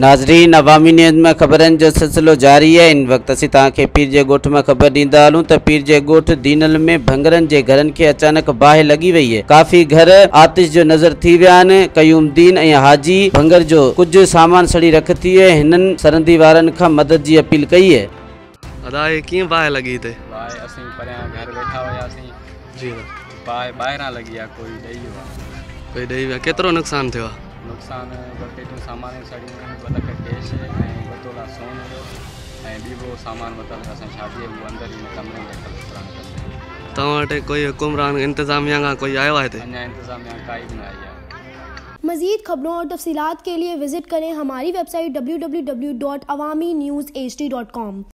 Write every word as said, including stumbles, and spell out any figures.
नाज़रीन, अवामी न्यूज़ में ख़बरनि जो सिलसिलो जारी है। इन वक्त असीं तव्हांखे पीर जे ॻोठ में ख़बर ॾींदा हलूं त पीर जे ॻोठ दीनल में भंगरनि जे घरनि खे अचानक बाहि लॻी वई है। काफ़ी घर आतिश जो नज़र थी विया आहिनि। क़यूमदीन ऐं हाजी भंगर जो कुछ सामान सड़ी रख थी है। हिननि सरहदी वारनि खां मदद जी अपील कई है। अदा ये कीअं बाहि लॻी हिते? बाहि असीं परियां घर वेठा हुआसीं जी बाहि ॿाहिरां लॻी आहे, कोई ॾेई वियो आहे। कोई ॾेई विया? केतिरो नुक़सानु थियो आहे? नुक़सानु ॿ पेटियूं सामान सड़ियूं आहिनि, ॿ लख कैश ऐं ॿ तोला सोन हुयो ऐं ॿियो सामान मतिलबु असां शादीअ में अंदरि ई कमरे में रखल। तव्हां वटि कोई हुकुमरान इंतज़ामिया खां कोई आयो आहे हिते? अञा इंतज़ामिया काई बि न आई आहे। मज़ीद खबरों और तफसीलात के लिए विजिट करें हमारी website W W W dot Awami news H D dot com.